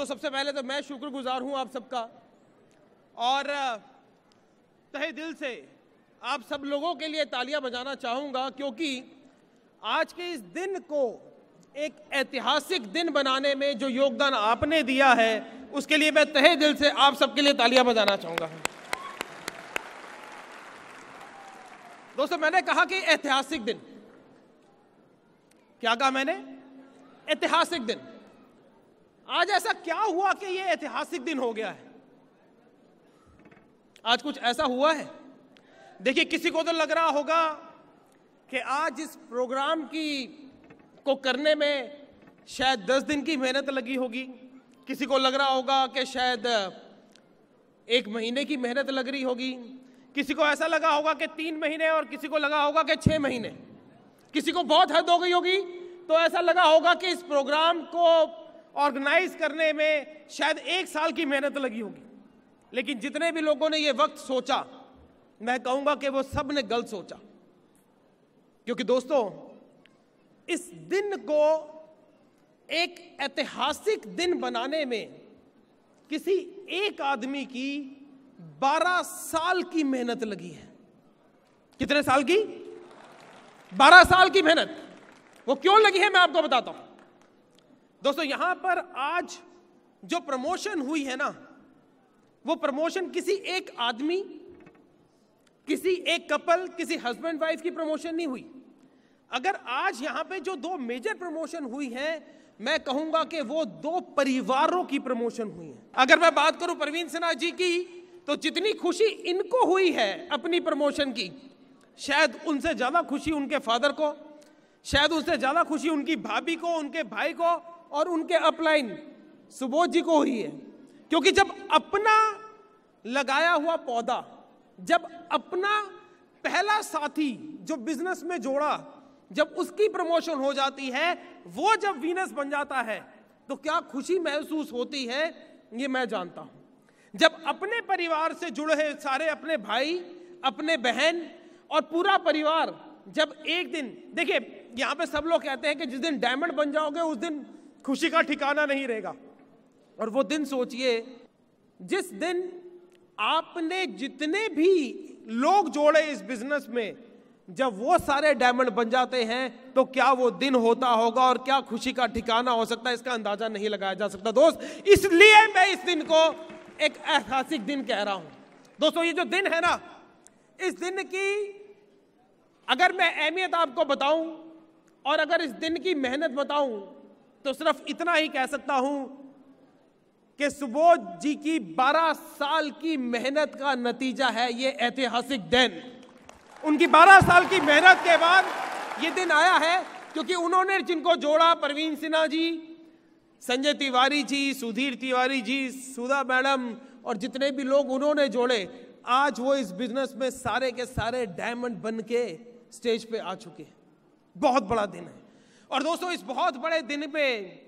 दोस्तों, सबसे पहले तो मैं शुक्रगुजार हूं आप सबका और तहे दिल से आप सब लोगों के लिए तालियां बजाना चाहूंगा, क्योंकि आज के इस दिन को एक ऐतिहासिक दिन बनाने में जो योगदान आपने दिया है उसके लिए मैं तहे दिल से आप सबके लिए तालियां बजाना चाहूंगा। दोस्तों, मैंने कहा कि ऐतिहासिक दिन, क्या कहा मैंने? ऐतिहासिक दिन। आज ऐसा क्या हुआ कि ये ऐतिहासिक दिन हो गया है? आज कुछ ऐसा हुआ है। देखिए, किसी को तो लग रहा होगा कि आज इस प्रोग्राम को करने में शायद 10 दिन की मेहनत लगी होगी, किसी को लग रहा होगा कि शायद 1 महीने की मेहनत लग रही होगी, किसी को ऐसा लगा होगा कि 3 महीने और किसी को लगा होगा कि 6 महीने, किसी को बहुत हद हो गई होगी तो ऐसा लगा होगा कि इस प्रोग्राम को ऑर्गेनाइज करने में शायद 1 साल की मेहनत लगी होगी। लेकिन जितने भी लोगों ने ये वक्त सोचा, मैं कहूंगा कि वो सब ने गलत सोचा, क्योंकि दोस्तों इस दिन को एक ऐतिहासिक दिन बनाने में किसी एक आदमी की 12 साल की मेहनत लगी है। कितने साल की? 12 साल की मेहनत। वो क्यों लगी है मैं आपको बताता हूं। दोस्तों, यहां पर आज जो प्रमोशन हुई है ना, वो प्रमोशन किसी एक आदमी, किसी एक कपल, किसी हस्बैंड वाइफ की प्रमोशन नहीं हुई। अगर आज यहां पे जो 2 मेजर प्रमोशन हुई है, मैं कहूंगा कि वो 2 परिवारों की प्रमोशन हुई है। अगर मैं बात करूं परवीन सिन्हा जी की, तो जितनी खुशी इनको हुई है अपनी प्रमोशन की, शायद उनसे ज्यादा खुशी उनके फादर को, शायद उनसे ज्यादा खुशी उनकी भाभी को, उनके भाई को और उनके अपलाइन सुबोध जी को हुई है। क्योंकि जब अपना लगाया हुआ पौधा, जब अपना पहला साथी जो बिजनेस में जोड़ा, जब उसकी प्रमोशन हो जाती है, वो जब वीनस बन जाता है, तो क्या खुशी महसूस होती है ये मैं जानता हूं। जब अपने परिवार से जुड़े सारे अपने भाई, अपने बहन और पूरा परिवार जब एक दिन, देखिए यहां पे सब लोग कहते हैं कि जिस दिन डायमंड बन जाओगे उस दिन खुशी का ठिकाना नहीं रहेगा। और वो दिन सोचिए, जिस दिन आपने जितने भी लोग जोड़े इस बिजनेस में, जब वो सारे डायमंड बन जाते हैं, तो क्या वो दिन होता होगा और क्या खुशी का ठिकाना हो सकता है, इसका अंदाजा नहीं लगाया जा सकता। दोस्त, इसलिए मैं इस दिन को एक ऐतिहासिक दिन कह रहा हूं। दोस्तों, ये जो दिन है ना, इस दिन की अगर मैं अहमियत आपको बताऊं और अगर इस दिन की मेहनत बताऊं, तो सिर्फ इतना ही कह सकता हूं कि सुबोध जी की 12 साल की मेहनत का नतीजा है ये ऐतिहासिक दिन। उनकी 12 साल की मेहनत के बाद ये दिन आया है, क्योंकि उन्होंने जिनको जोड़ा, परवीन सिन्हा जी, संजय तिवारी जी, सुधीर तिवारी जी, सुधा मैडम और जितने भी लोग उन्होंने जोड़े, आज वो इस बिजनेस में सारे के सारे डायमंड बन के स्टेज पे आ चुके हैं। बहुत बड़ा दिन है। और दोस्तों, इस बहुत बड़े दिन पे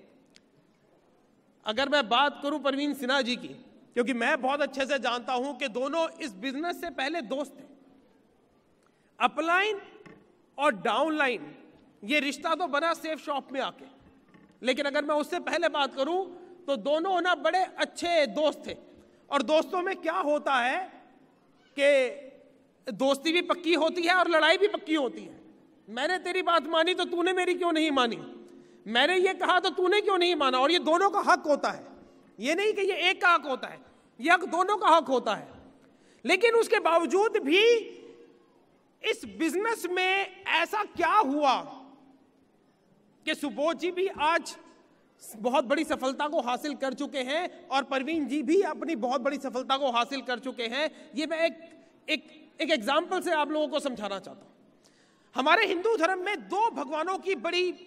अगर मैं बात करूं परवीन सिन्हा जी की, क्योंकि मैं बहुत अच्छे से जानता हूं कि दोनों इस बिजनेस से पहले दोस्त थे। अपलाइन और डाउनलाइन ये रिश्ता तो बना सेफ शॉप में आके, लेकिन अगर मैं उससे पहले बात करूं तो दोनों ना बड़े अच्छे दोस्त थे। और दोस्तों में क्या होता है कि दोस्ती भी पक्की होती है और लड़ाई भी पक्की होती है। मैंने तेरी बात मानी तो तूने मेरी क्यों नहीं मानी, मैंने ये कहा तो तूने क्यों नहीं माना। और ये दोनों का हक होता है, ये नहीं कि ये एक का हक होता है, ये हक दोनों का हक होता है। लेकिन उसके बावजूद भी इस बिजनेस में ऐसा क्या हुआ कि सुबोध जी भी आज बहुत बड़ी सफलता को हासिल कर चुके हैं और परवीन जी भी अपनी बहुत बड़ी सफलता को हासिल कर चुके हैं। ये मैं एक एग्जाम्पल से आप लोगों को समझाना चाहता हूं। हमारे हिंदू धर्म में 2 भगवानों की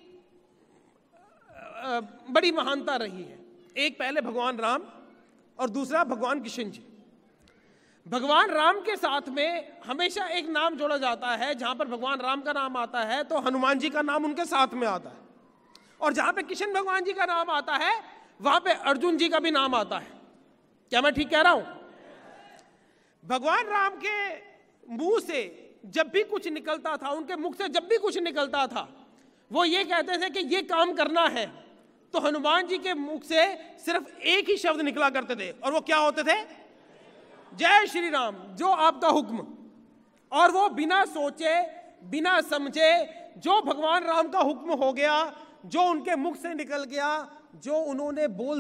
बड़ी महानता रही है। एक पहले भगवान राम और दूसरा भगवान कृष्ण जी। भगवान राम के साथ में हमेशा एक नाम जोड़ा जाता है, जहां पर भगवान राम का नाम आता है तो हनुमान जी का नाम उनके साथ में आता है, और जहां पे कृष्ण भगवान जी का नाम आता है वहां पे अर्जुन जी का भी नाम आता है। क्या मैं ठीक कह रहा हूं? भगवान राम के मुंह से जब भी कुछ निकलता था, उनके मुख से जब भी कुछ निकलता था, वो ये कहते थे कि ये काम करना है तो हनुमान जी के मुख से सिर्फ एक ही शब्द निकला करते थे, और वो क्या होते थे? जय श्री राम, जो आपका हुक्म। और वो बिना सोचे बिना समझे जो भगवान राम का हुक्म हो गया, जो उनके मुख से निकल गया, जो उन्होंने बोल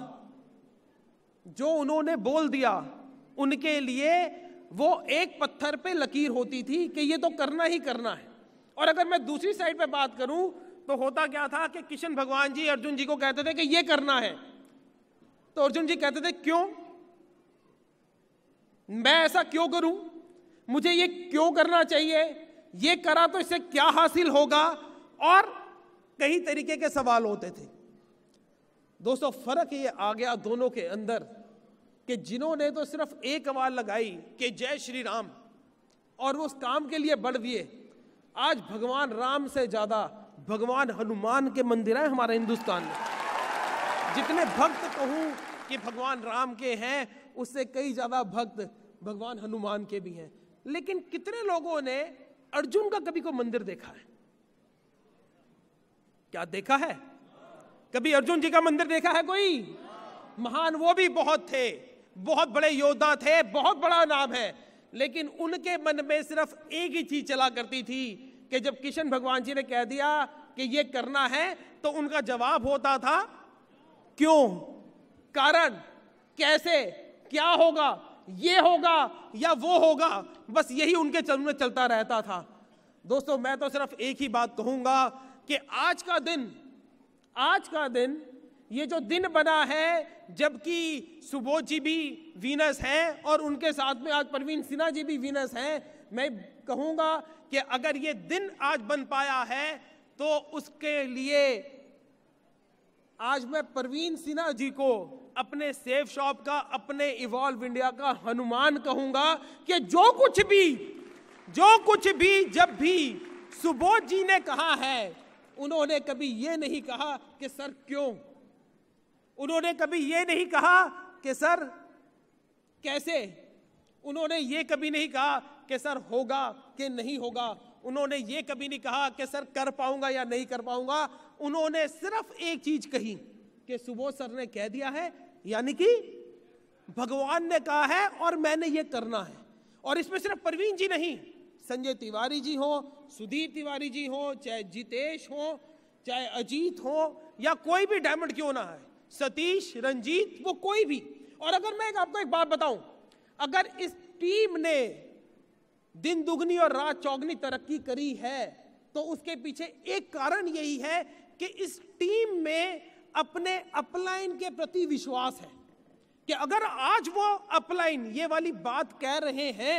दिया, उनके लिए वो एक पत्थर पे लकीर होती थी कि ये तो करना ही करना है। और अगर मैं दूसरी साइड पे बात करूं तो होता क्या था कि कृष्ण भगवान जी अर्जुन जी को कहते थे कि ये करना है, तो अर्जुन जी कहते थे क्यों, मैं ऐसा क्यों करूं, मुझे ये क्यों करना चाहिए, ये करा तो इससे क्या हासिल होगा, और कई तरीके के सवाल होते थे। दोस्तों, फर्क ये आ गया दोनों के अंदर कि जिन्होंने तो सिर्फ एक आवाज लगाई कि जय श्री राम, और वो उस काम के लिए बढ़ दिए। आज भगवान राम से ज्यादा भगवान हनुमान के मंदिर हैं हमारे हिंदुस्तान में। जितने भक्त कहूं कि भगवान राम के हैं, उससे कई ज्यादा भक्त भगवान हनुमान के भी हैं। लेकिन कितने लोगों ने अर्जुन का कभी कोई मंदिर देखा है? क्या देखा है? कभी अर्जुन जी का मंदिर देखा है कोई? महान वो भी बहुत थे, बहुत बड़े योद्धा थे, बहुत बड़ा नाम है, लेकिन उनके मन में सिर्फ एक ही चीज चला करती थी कि जब कृष्ण भगवान जी ने कह दिया कि ये करना है, तो उनका जवाब होता था क्यों, कारण, कैसे, क्या होगा, ये होगा या वो होगा, बस यही उनके चल में चलता रहता था। दोस्तों, मैं तो सिर्फ एक ही बात कहूंगा कि आज का दिन ये जो दिन बना है, जबकि सुबोध जी भी वीनस हैं और उनके साथ में आज परवीन सिन्हा जी भी वीनस हैं, मैं कहूंगा कि अगर ये दिन आज बन पाया है तो उसके लिए आज मैं परवीन सिन्हा जी को अपने सेफ शॉप का, अपने इवॉल्व इंडिया का हनुमान कहूंगा कि जो कुछ भी जब भी सुबोध जी ने कहा है, उन्होंने कभी ये नहीं कहा कि सर क्यों, उन्होंने कभी ये नहीं कहा कि सर कैसे, उन्होंने ये कभी नहीं कहा कि सर होगा कि नहीं होगा, उन्होंने ये कभी नहीं कहा कि सर कर पाऊंगा या नहीं कर पाऊंगा। उन्होंने सिर्फ एक चीज कही कि सुबोध सर ने कह दिया है, यानी कि भगवान ने कहा है और मैंने ये करना है। और इसमें सिर्फ परवीन जी नहीं, संजय तिवारी जी हो, सुधीर तिवारी जी हो, चाहे जितेश हो, चाहे अजीत हो, या कोई भी डायमंड क्यों ना है, सतीश, रंजीत, वो कोई भी। और अगर मैं आपको एक बात बताऊं, अगर इस टीम ने दिन दुगनी और रात चौगनी तरक्की करी है, तो उसके पीछे एक कारण यही है कि इस टीम में अपने अपलाइन के प्रति विश्वास है कि अगर आज वो अपलाइन ये वाली बात कह रहे हैं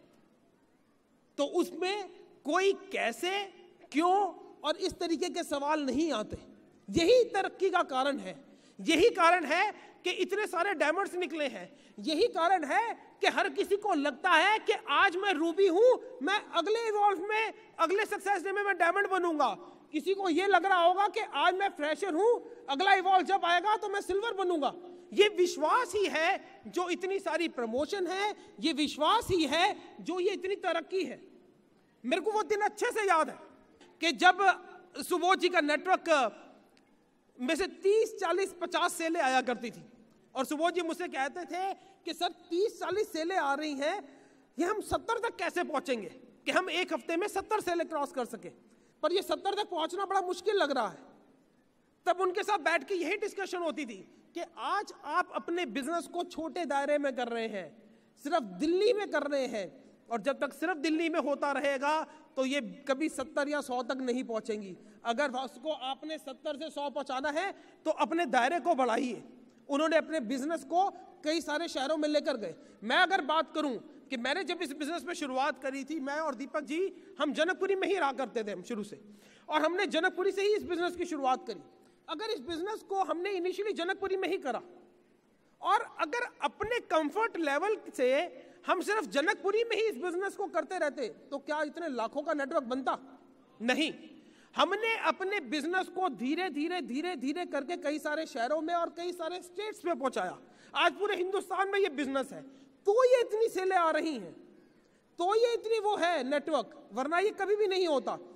तो उसमें कोई कैसे, क्यों और इस तरीके के सवाल नहीं आते। यही तरक्की का कारण है, यही कारण है कि इतने सारे डायमंड्स निकले हैं, यही कारण है कि हर किसी को लगता है कि आज मैं रूबी हूं, मैं अगले इवॉल्व में, अगले सक्सेस डे में मैं डायमंड बनूंगा। किसी को यह लग रहा होगा कि आज मैं फ्रेशर हूं, अगला इवॉल्व जब आएगा तो मैं सिल्वर बनूंगा। ये विश्वास ही है जो इतनी सारी प्रमोशन है, ये विश्वास ही है जो ये इतनी तरक्की है। मेरे को वो दिन अच्छे से याद है कि जब सुबोध जी का नेटवर्क में से 30, 40, 50 सेलें आया करती थी, और सुबोध जी मुझसे कहते थे कि सर 30, 40 सेलें आ रही हैं, ये हम 70 तक कैसे पहुंचेंगे कि हम एक हफ्ते में 70 सेलें क्रॉस कर सके, पर ये 70 तक पहुंचना बड़ा मुश्किल लग रहा है। तब उनके साथ बैठ के यही डिस्कशन होती थी कि आज आप अपने बिजनेस को छोटे दायरे में कर रहे हैं, सिर्फ दिल्ली में कर रहे हैं, और जब तक सिर्फ दिल्ली में होता रहेगा तो ये कभी 70 या 100 तक नहीं पहुंचेंगी। अगर उसको आपने 70 से 100 पहुंचाना है तो अपने दायरे को बढ़ाइए। उन्होंने अपने बिजनेस को कई सारे शहरों में लेकर गए। मैं अगर बात करूं कि मैंने जब इस बिजनेस में शुरुआत करी थी, मैं और दीपक जी हम जनकपुरी में ही रहा करते थे हम शुरू से, और हमने जनकपुरी से ही इस बिजनेस की शुरुआत करी। अगर इस बिजनेस को हमने इनिशियली जनकपुरी में ही करा और अगर अपने कंफर्ट लेवल से हम सिर्फ जनकपुरी में ही इस बिजनेस को करते रहते तो क्या इतने लाखों का नेटवर्क बनता? नहीं। हमने अपने बिजनेस को धीरे धीरे धीरे धीरे करके कई सारे शहरों में और कई सारे स्टेट्स में पहुंचाया। आज पूरे हिंदुस्तान में ये बिजनेस है, तो ये इतनी सेलें आ रही हैं, तो ये इतनी वो है नेटवर्क, वरना ये कभी भी नहीं होता।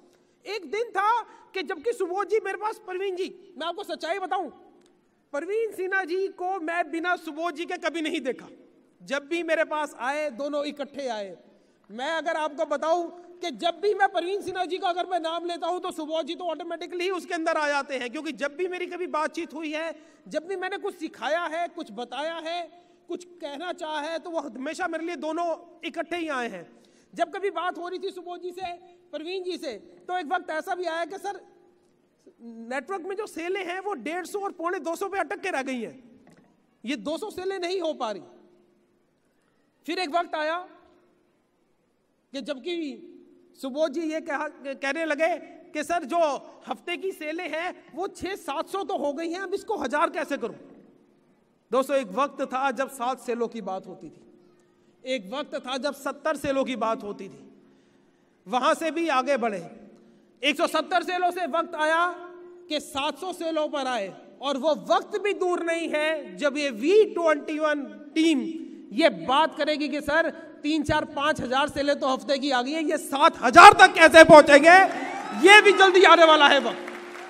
एक दिन था कि जबकि सुबोध जी मेरे पास, परवीन जी, मैं आपको सच्चाई बताऊं, परवीन सिन्हा जी को मैं बिना सुबोध जी के कभी नहीं देखा। जब भी मेरे पास आए, दोनों इकट्ठे आए। मैं अगर आपको बताऊं कि जब भी मैं परवीन सिन्हा जी का अगर मैं नाम लेता हूं तो सुबोध जी तो ऑटोमेटिकली ही उसके अंदर आ जाते हैं, क्योंकि जब भी मेरी कभी बातचीत हुई है, जब भी मैंने कुछ सिखाया है, कुछ बताया है, कुछ कहना चाहा है, तो वो हमेशा मेरे लिए दोनों इकट्ठे ही आए हैं। जब कभी बात हो रही थी सुबोध जी से, परवीन जी से, तो एक वक्त ऐसा भी आया कि सर नेटवर्क में जो सेलें हैं वो 150 और 250 पे अटक के रह गई हैं, ये 200 सेलें नहीं हो पा रही। फिर एक वक्त आया कि जबकि सुबोध जी ये कहने लगे कि सर जो हफ्ते की सेलें हैं वो 600-700 तो हो गई हैं, अब इसको 1000 कैसे करूं। दोस्तों, एक वक्त था जब 7 सेलों की बात होती थी, एक वक्त था जब 70 सेलों की बात होती थी, वहां से भी आगे बढ़े। 170 सेलों से वक्त आया कि 700 सेलों पर आए, और वो वक्त भी दूर नहीं है जब ये V21 टीम ये बात करेगी कि सर 3-4-5 हजार सेलें तो हफ्ते की आ गई है, ये 7000 तक कैसे पहुंचेंगे, ये भी जल्दी आने वाला है वक्त,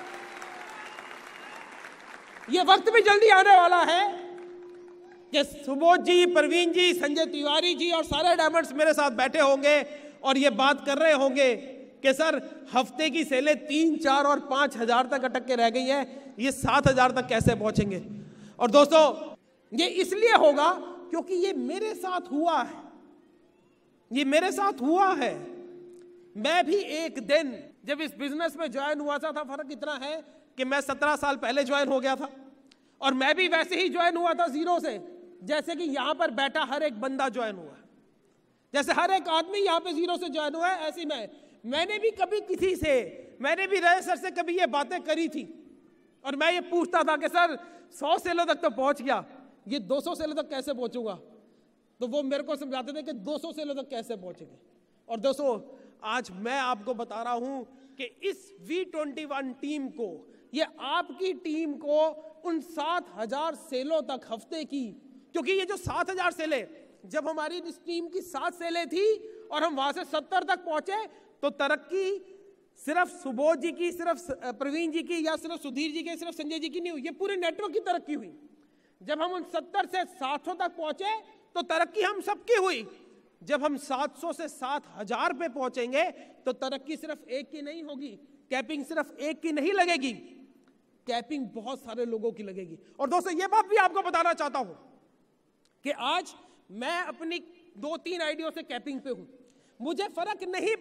ये वक्त भी जल्दी आने वाला है कि सुबोध जी, परवीन जी, संजय तिवारी जी और सारे डायमंड्स मेरे साथ बैठे होंगे और ये बात कर रहे होंगे कि सर हफ्ते की सेलें 3-4 और 5 हजार तक अटक के रह गई है, ये 7000 तक कैसे पहुंचेंगे। और दोस्तों, ये इसलिए होगा क्योंकि ये मेरे साथ हुआ है, ये मेरे साथ हुआ है। मैं भी एक दिन जब इस बिजनेस में ज्वाइन हुआ था, फर्क इतना है कि मैं 17 साल पहले ज्वाइन हो गया था, और मैं भी वैसे ही ज्वाइन हुआ था जीरो से, जैसे कि यहां पर बैठा हर एक बंदा ज्वाइन हुआ है, जैसे हर एक आदमी यहां पे जीरो से ज्वाइन हुआ है, ऐसी मैंने भी कभी किसी से, मैंने भी रहे सर से कभी ये बातें करी थी, और मैं ये पूछता था कि सर 100 सेलों तक तो पहुंच गया, ये 200 सेलों तक कैसे पहुंचूंगा। तो वो मेरे को समझाते थे कि 200 सेलों तक कैसे पहुंचेंगे। और दोस्तों, आज मैं आपको बता रहा हूं कि इस V21 टीम को, ये आपकी टीम को उन 7000 सेलों तक हफ्ते की, क्योंकि ये जो 7000 सेलें, जब हमारी इस टीम की 7 सेलें थी और हम वहां से 70 तक पहुंचे, तो तरक्की सिर्फ सुबोध जी की, सिर्फ प्रवीण जी की, या सिर्फ सुधीर जी की, सिर्फ संजय जी की नहीं हुई, ये पूरे नेटवर्क की तरक्की हुई। जब हम उन 70 से 700 तक पहुंचे तो तरक्की हम सबकी हुई। जब हम 700 से 7000 पे पहुंचेंगे तो तरक्की सिर्फ एक की नहीं होगी, कैपिंग सिर्फ एक की नहीं लगेगी, कैपिंग बहुत सारे लोगों की लगेगी। और दोस्तों, ये बात भी आपको बताना चाहता हूं कि आज मैं अपनी 2-3 आइडियों से कैपिंग पे हूं। मुझे फर्क नहीं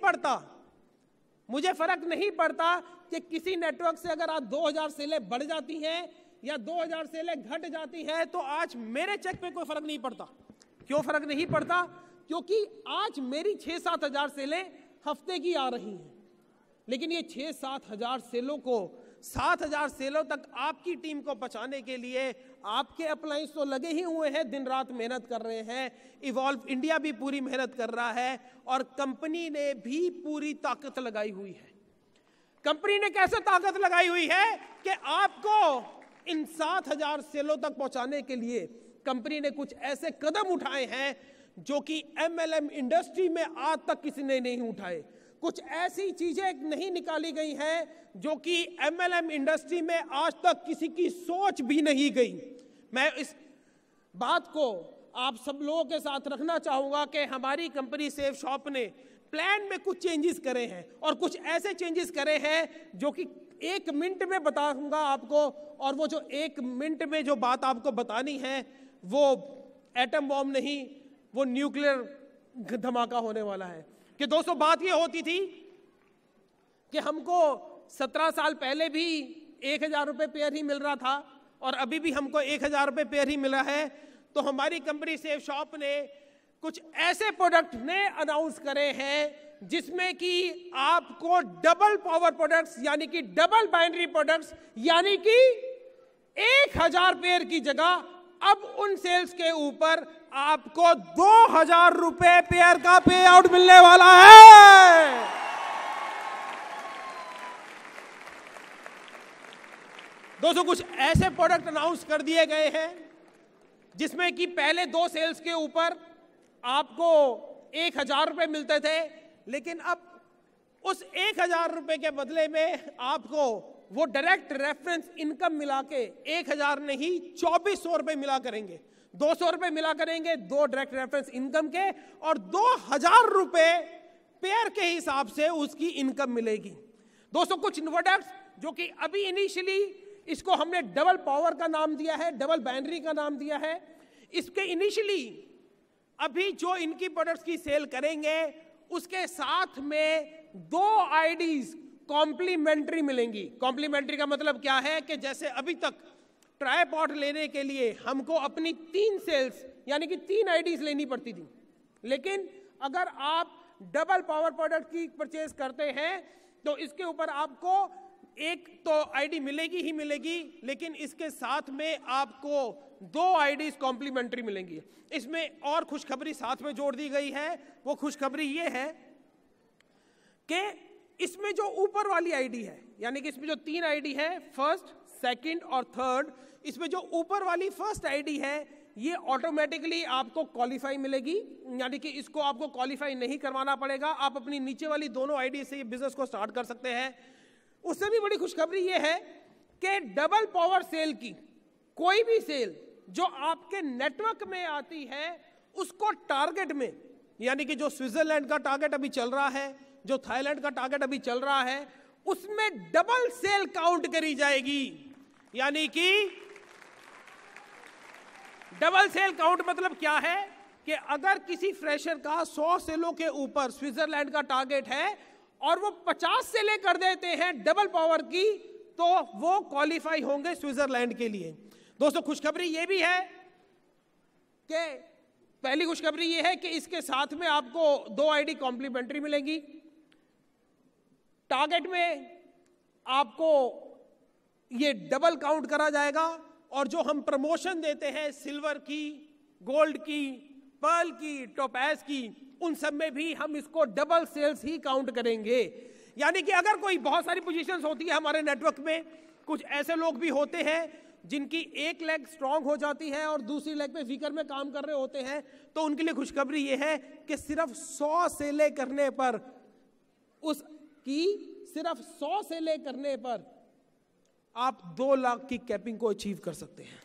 पड़ता कि किसी नेटवर्क से अगर आज 2000 सेलें बढ़ जाती हैं या 2000 सेलें घट जाती हैं, तो आज मेरे चेक पे कोई फर्क नहीं पड़ता। क्यों फर्क नहीं पड़ता? क्योंकि आज मेरी 6-7 हजार सेलें हफ्ते की आ रही हैं, लेकिन ये 6-7 हजार सेलों को 7000 सेलों तक आपकी टीम को बचाने के लिए आपके अपलाइंस तो लगे ही हुए हैं, दिन रात मेहनत कर रहे हैं, इवॉल्व इंडिया भी पूरी मेहनत कर रहा है, और कंपनी ने भी पूरी ताकत लगाई हुई है। कंपनी ने कैसे ताकत लगाई हुई है कि आपको इन 7000 सेलों तक पहुंचाने के लिए कंपनी ने कुछ ऐसे कदम उठाए हैं जो कि MLM इंडस्ट्री में आज तक किसी ने नहीं उठाए। कुछ ऐसी चीजें नहीं निकाली गई हैं जो कि MLM इंडस्ट्री में आज तक किसी की सोच भी नहीं गई। मैं इस बात को आप सब लोगों के साथ रखना चाहूंगा कि हमारी कंपनी सेफ शॉप ने प्लान में कुछ चेंजेस करे हैं, और कुछ ऐसे चेंजेस करे हैं जो कि 1 मिनट में बताऊंगा आपको, और वो जो 1 मिनट में जो बात आपको बतानी है वो एटम बॉम्ब नहीं, वो न्यूक्लियर धमाका होने वाला है। कि दोस्तों, बात ये होती थी कि हमको 17 साल पहले भी 1000 रुपये पेयर ही मिल रहा था, और अभी भी हमको 1000 रुपये पेयर ही मिला है। तो हमारी कंपनी सेफ शॉप ने कुछ ऐसे प्रोडक्ट ने अनाउंस करे हैं जिसमें कि आपको डबल पावर प्रोडक्ट्स, यानी कि डबल बाइनरी प्रोडक्ट्स, यानी कि 1000 पेयर की जगह अब उन सेल्स के ऊपर आपको 2000 रुपए पेयर का पे आउट मिलने वाला है। दोस्तों, कुछ ऐसे प्रोडक्ट अनाउंस कर दिए गए हैं जिसमें कि पहले 2 सेल्स के ऊपर आपको 1000 रुपए मिलते थे, लेकिन अब उस 1,000 रुपए के बदले में आपको वो डायरेक्ट रेफरेंस इनकम मिला के 1,000 नहीं 2,400 रुपए मिला करेंगे, 200 रुपए मिला करेंगे दो डायरेक्ट रेफरेंस इनकम के, और 2,000 रुपए पेयर के हिसाब से उसकी इनकम मिलेगी। दोस्तों कुछ प्रोडक्ट्स जो कि अभी इनिशियली इसको हमने डबल पावर का नाम दिया है, डबल बाइनरी का नाम दिया है। इसके इनिशियली अभी जो इनकी प्रोडक्ट्स की सेल करेंगे उसके साथ में 2 आईडीज कॉम्प्लीमेंट्री मिलेंगी। कॉम्प्लीमेंट्री का मतलब क्या है कि जैसे अभी तक ट्राइपॉड लेने के लिए हमको अपनी 3 सेल्स यानी कि 3 आईडीज लेनी पड़ती थी, लेकिन अगर आप डबल पावर प्रोडक्ट की परचेज करते हैं तो इसके ऊपर आपको एक तो आईडी मिलेगी ही मिलेगी, लेकिन इसके साथ में आपको 2 आईडीज कॉम्प्लीमेंट्री मिलेंगी। इसमें और खुशखबरी साथ में जोड़ दी गई है। वो खुशखबरी ये है कि इसमें जो ऊपर वाली आईडी है, यानी कि इसमें जो 3 आईडी है, फर्स्ट, सेकंड और थर्ड, इसमें जो ऊपर वाली फर्स्ट आईडी है ये ऑटोमेटिकली आपको क्वालिफाई मिलेगी, यानी कि इसको आपको क्वालिफाई नहीं करवाना पड़ेगा। आप अपनी नीचे वाली दोनों आईडी से ये बिजनेस को स्टार्ट कर सकते हैं। उससे भी बड़ी खुशखबरी ये है कि डबल पावर सेल की कोई भी सेल जो आपके नेटवर्क में आती है उसको टारगेट में, यानी कि जो स्विट्जरलैंड का टारगेट अभी चल रहा है, जो थाईलैंड का टारगेट अभी चल रहा है, उसमें डबल सेल काउंट करी जाएगी। यानी कि डबल सेल काउंट मतलब क्या है कि अगर किसी फ्रेशर का 100 सेलों के ऊपर स्विट्जरलैंड का टारगेट है और वो 50 सेलें कर देते हैं डबल पावर की, तो वो क्वालिफाई होंगे स्विट्जरलैंड के लिए। दोस्तों खुशखबरी ये भी है कि पहली खुशखबरी ये है कि इसके साथ में आपको 2 आईडी कॉम्प्लीमेंट्री मिलेंगी। टारगेट में आपको ये डबल काउंट करा जाएगा, और जो हम प्रमोशन देते हैं सिल्वर की, गोल्ड की, पर्ल की, टोपैज की, उन सब में भी हम इसको डबल सेल्स ही काउंट करेंगे। यानी कि अगर कोई बहुत सारी पोजीशंस होती है हमारे नेटवर्क में, कुछ ऐसे लोग भी होते हैं जिनकी एक लेग स्ट्रांग हो जाती है और दूसरी लेग पे वीकर में काम कर रहे होते हैं, तो उनके लिए खुशखबरी ये है कि सिर्फ 100 सेलें करने पर, उसकी सिर्फ 100 सेलें करने पर आप 2 लाख की कैपिंग को अचीव कर सकते हैं।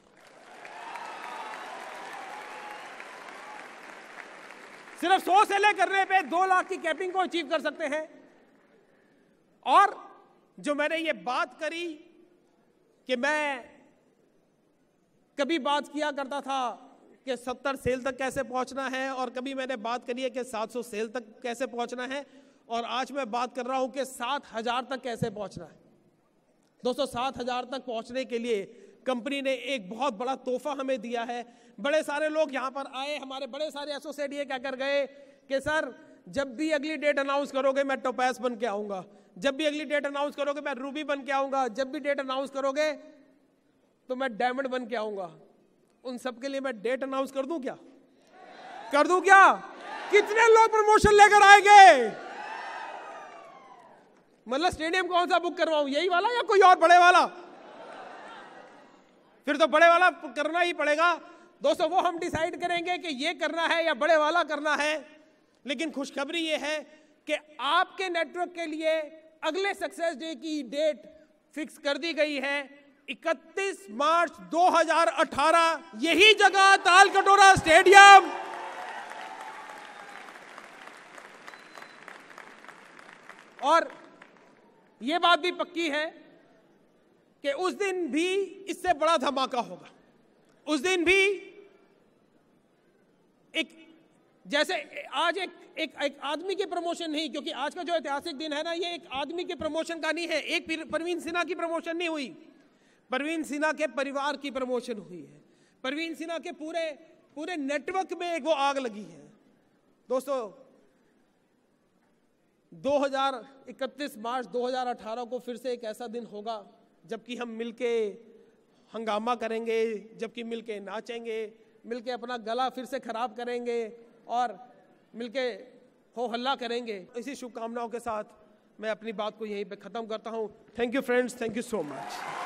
सिर्फ 100 सेलें करने पे 2 लाख की कैपिंग को अचीव कर सकते हैं। और जो मैंने ये बात करी कि मैं कभी बात किया करता था कि 70 सेल तक कैसे पहुंचना है, और कभी मैंने बात करी है कि 700 सेल तक कैसे पहुंचना है, और आज मैं बात कर रहा हूं कि 7,000 तक कैसे पहुंचना है। दोस्तों 7,000 तक पहुंचने के लिए कंपनी ने एक बहुत बड़ा तोहफा हमें दिया है। बड़े सारे लोग यहां पर आए, हमारे बड़े सारे एसोसिएट ये कहकर गए कि सर जब भी अगली डेट अनाउंस करोगे मैं टोपैज बन के आऊंगा, जब भी अगली डेट अनाउंस करोगे मैं रूबी बन के आऊंगा, जब भी डेट अनाउंस करोगे तो मैं डायमंड बन के आऊंगा। उन सब के लिए मैं डेट अनाउंस कर दूं क्या? कर दूं क्या? कितने लोग प्रमोशन लेकर आएंगे? मतलब स्टेडियम कौन सा बुक करवाऊं, यही वाला या कोई और बड़े वाला? फिर तो बड़े वाला करना ही पड़ेगा। दोस्तों वो हम डिसाइड करेंगे कि ये करना है या बड़े वाला करना है। लेकिन खुशखबरी ये है कि आपके नेटवर्क के लिए अगले सक्सेस डे की डेट फिक्स कर दी गई है, 31 मार्च 2018, यही जगह तालकटोरा स्टेडियम। और ये बात भी पक्की है कि उस दिन भी इससे बड़ा धमाका होगा। उस दिन भी जैसे आज एक आदमी की प्रमोशन नहीं, क्योंकि आज का जो ऐतिहासिक दिन है ना, ये एक आदमी के प्रमोशन का नहीं है, एक परवीन सिन्हा की प्रमोशन नहीं हुई, परवीन सिन्हा के परिवार की प्रमोशन हुई है। परवीन सिन्हा के पूरे नेटवर्क में एक वो आग लगी है। दोस्तों 31 मार्च 2018 को फिर से एक ऐसा दिन होगा जबकि हम मिलके हंगामा करेंगे, जबकि मिलके नाचेंगे, मिलके अपना गला फिर से खराब करेंगे और मिलके हो हल्ला करेंगे। इसी शुभकामनाओं के साथ मैं अपनी बात को यहीं पे ख़त्म करता हूँ। Thank you friends, thank you so much.